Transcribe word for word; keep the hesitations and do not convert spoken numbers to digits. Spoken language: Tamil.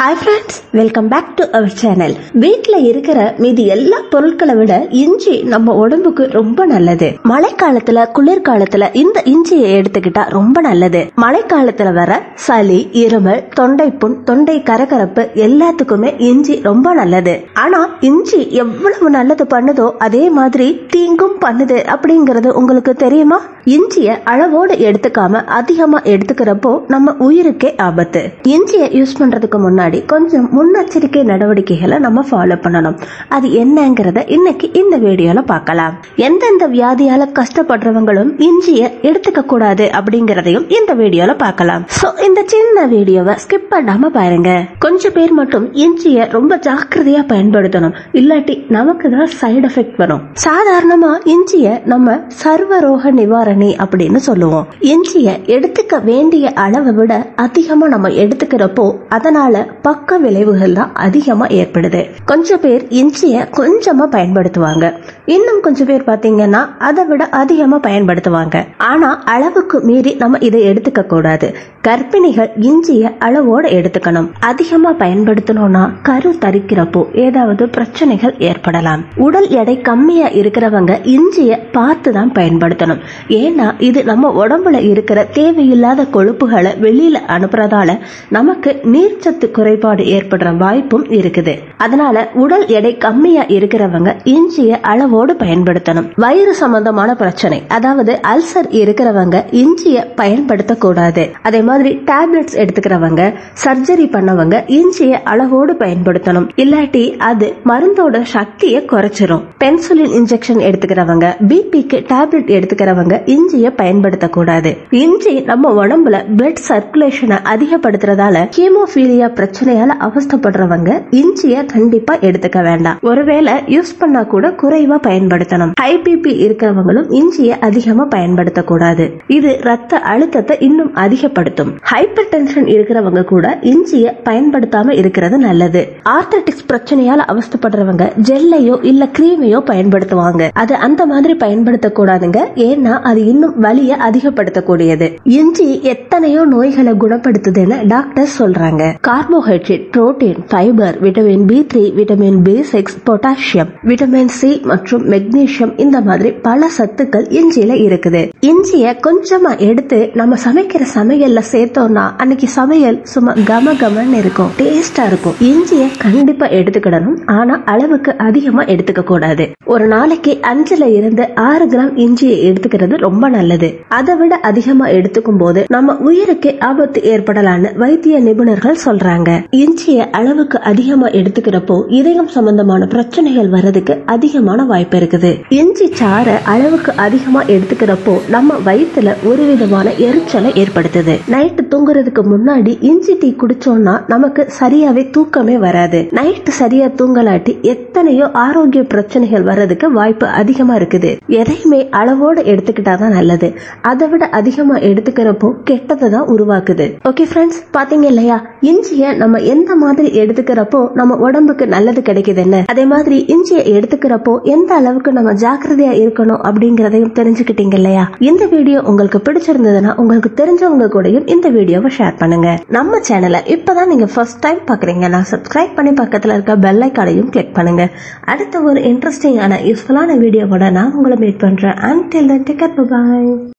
Hi friends, welcome back to our channel. வீட்ல இருக்கிற மீதி எல்லா பொருட்களை விட இஞ்சி நம்ம உடம்புக்கு ரொம்ப நல்லது. மழைக்காலத்துல குளிர்காலத்துல இந்த இஞ்சியை எடுத்துக்கிட்டா ரொம்ப நல்லது. மழைக்காலத்துல வர சளி, இருமல், தொண்டைப்புண், தொண்டை கரகரப்பு எல்லாத்துக்குமே இஞ்சி ரொம்ப நல்லது. ஆனா இஞ்சி எவ்வளவு நல்லது பண்ணுதோ அதே மாதிரி தீங்கும் பண்ணுது அப்படிங்கறது உங்களுக்கு தெரியுமா? இஞ்சிய அளவோடு எடுத்துக்காம அதிகமா எடுத்துக்கிறப்போ நம்ம உயிருக்கே ஆபத்து. இஞ்சியை யூஸ் பண்றதுக்கு முன்னாடி கொஞ்சம் முன்னெச்சரிக்கை நடவடிக்கைகளை நம்ம ஃபாலோ பண்ணணும். அது என்னங்கறத இன்னைக்கு இந்த வீடியோல பார்க்கலாம். எந்தெந்த வியாதியால கஷ்டப்படுறவங்களும் இஞ்சியை எடுத்துக்க கூடாது அப்படிங்கறதையும் இந்த வீடியோல பார்க்கலாம். சோ இந்த சின்ன வீடியோவை ஸ்கிப் பண்ணாம பாருங்க. கொஞ்சம் பேர் மட்டும் இஞ்சியை ரொம்ப ஜாக்கிரதையா பயன்படுத்தணும், இல்லாட்டி நமக்கு தான் சைடு எஃபெக்ட் வரும். சாதாரணமா இஞ்சிய நம்ம சர்வரோக நிவாரணி அப்படின்னு சொல்லுவோம். இஞ்சிய எடுத்துக்க வேண்டிய அளவை விட அதிகமா நம்ம எடுத்துக்கிறப்போ அதனால பக்க விளைவுகள் தான் அதிகமா ஏற்படுது. கொஞ்சம் பேர் இஞ்சிய கொஞ்சமா பயன்படுத்துவாங்க, இன்னும் கொஞ்சம் பேர் பாத்தீங்கன்னா அதை விட அதிகமா பயன்படுத்துவாங்க. ஆனா அளவுக்கு மீறி நம்ம இதை எடுத்துக்க கூடாது. கர்ப்பிணிகள் இஞ்சிய அளவோட எடுத்துக்கணும். அதிகமா பயன்படுத்தணும்னா கரு தரிக்கிறப்போ ஏதாவது பிரச்சனைகள் ஏற்படலாம். உடல் எடை கம்மியா இருக்கிறவங்க இஞ்சிய பார்த்து தான் பயன்படுத்தணும். ஏன்னா இது நம்ம உடம்புல இருக்கிற தேவையில்லாத கொழுப்புகளை வெளியில அனுப்புறதால நமக்கு நீர்ச்சத்து குறைபாடு ஏற்படுற வாய்ப்பும் இருக்குது. அதனால உடல் எடை கம்மியா இருக்கிறவங்க இஞ்சிய அளவோடு பயன்படுத்தணும். வயிறு சம்பந்தமான பிரச்சனை, அதாவது அல்சர் இருக்கிறவங்க இஞ்சிய பயன்படுத்த கூடாது. அதே மாதிரி டேப்லெட்ஸ் எடுத்துக்கிறவங்க, சர்ஜரி பண்ணவங்க இஞ்சிய அளவோடு பயன்படுத்தணும். இல்லாட்டி அது மருந்தோட சக்தியை குறைச்சிரும். பென்சிலின் இன்ஜெக்ஷன் எடுத்துக்கிறவங்க, பிபிக்கு டேப்லெட் எடுத்துக்கிறவங்க இஞ்சிய பயன்படுத்த கூடாது. இஞ்சி நம்ம உடம்புல பிளட் சர்க்குலேஷனை அதிகப்படுத்துறதால ஹீமோபீலியா பிரச்சனையால அவஸ்தப்படுறவங்க இஞ்சிய கண்டிப்பா எடுத்துக்க வேண்டாம். ஒருவேளை யூஸ் பண்ணா கூட குறைவா பயன்படுத்தணும். ஹை பிபி இருக்கிறவங்களும் இஞ்சிய அதிகமா பயன்படுத்த கூடாது. இது ரத்த அழுத்தத்தை இன்னும் அதிகப்படுத்தும். ஹைப்பர் டென்ஷன் இருக்கிறவங்க கூட இஞ்சிய பயன்படுத்தாம இருக்கிறது நல்லது. ஆர்த்தட்டிக்ஸ் பிரச்சனையால அவஸ்தப்படுறவங்க ஜெல்லையோ இல்ல கிரீமையோ பயன்படுத்துவாங்க. அது அந்த மாதிரி பயன்படுத்த கூடாதுங்க. ஏன்னா அது இன்னும் வலிய அதிகப்படுத்தக்கூடியது. இஞ்சி எத்தனையோ நோய்களை குணப்படுத்துதுன்னு டாக்டர் சொல்றாங்க. Carbohydrate, protein, fibre, vitamin B three, vitamin B six, potassium, vitamin C மற்றும் மெக்னீசியம், இந்த மாதிரி பல சத்துக்கள் இஞ்சியில இருக்குது. இஞ்சிய கொஞ்சமா எடுத்து நம்ம சமைக்கிற சமையல்ல சேர்த்தோம்னா அன்னைக்கு சமையல் சும்மா கம கமன்னு இருக்கும், டேஸ்டா இருக்கும். இஞ்சிய கண்டிப்பா எடுத்துக்கிடணும், ஆனா அளவுக்கு அதிகமா எடுத்துக்க கூடாது. ஒரு நாளைக்கு அஞ்சுல இருந்து ஆறு கிராம் இஞ்சியை எடுத்துக்கிறது ரொம்ப நல்லது. அதை விட அதிகமா எடுத்துக்கும் போது நம்ம உயிருக்கு ஆபத்து ஏற்படலான்னு வைத்திய நிபுணர்கள் சொல்றாங்க. இஞ்சிய அளவுக்கு அதிகமா எடுத்துக்கிறப்போ இதயம் சம்பந்தமான பிரச்சனைகள் வர்றதுக்கு அதிகமான வாய்ப்பு இருக்குது. இஞ்சி சார அளவுக்கு அதிகமா எடுத்துக்கிறப்போ நம்ம வயிற்றுல ஒரு விதமான எரிச்சலை ஏற்படுத்துது. நைட்டு தூங்குறதுக்கு முன்னாடி இஞ்சி டீ குடிச்சோம்னா நமக்கு சரியாவே தூக்கமே வராது. நைட்டு சரியா தூங்கலாட்டி எத்தனையோ ஆரோக்கிய பிரச்சனைகள் வர்றதுக்கு வாய்ப்பு அதிகமா இருக்குது. எதையுமே அளவோட எடுத்துக்கிட்டாதான் நல்லது. அதை விட அதிகமா எடுத்துக்கிறப்போ கெட்டதான் உருவாக்குது. ஓகே ஃப்ரெண்ட்ஸ், பாத்தீங்க இல்லையா இஞ்சிய நம்ம எந்த மாதிரி எடுத்துக்கிறப்போ நம்ம உடம்புக்கு நல்லது கிடைக்குதுன்னு. அதே மாதிரி இஞ்சியை எடுத்துக்கிறப்போ எந்த அளவுக்கு நம்ம ஜாக்கிரதையா இருக்கணும் அப்படிங்கறதையும் தெரிஞ்சுக்கிட்டீங்க இல்லையா? இந்த வீடியோ உங்களுக்கு பிடிச்சிருந்ததுன்னா உங்களுக்கு தெரிஞ்சவங்க கூடயும் இந்த வீடியோவை ஷேர் பண்ணுங்க. நம்ம சேனலை இப்பதான் நீங்க ஃபர்ஸ்ட் டைம் பாக்குறீங்கன்னா சப்ஸ்கிரைப் பண்ணி பக்கத்துல இருக்க பெல் ஐகானையும் கிளிக் பண்ணுங்க. அடுத்த ஒரு இன்ட்ரெஸ்டிங்கான யூஸ்ஃபுல்லான வீடியோவோட நான் உங்களை மீட் பண்றேன். Until then, take care, bye bye.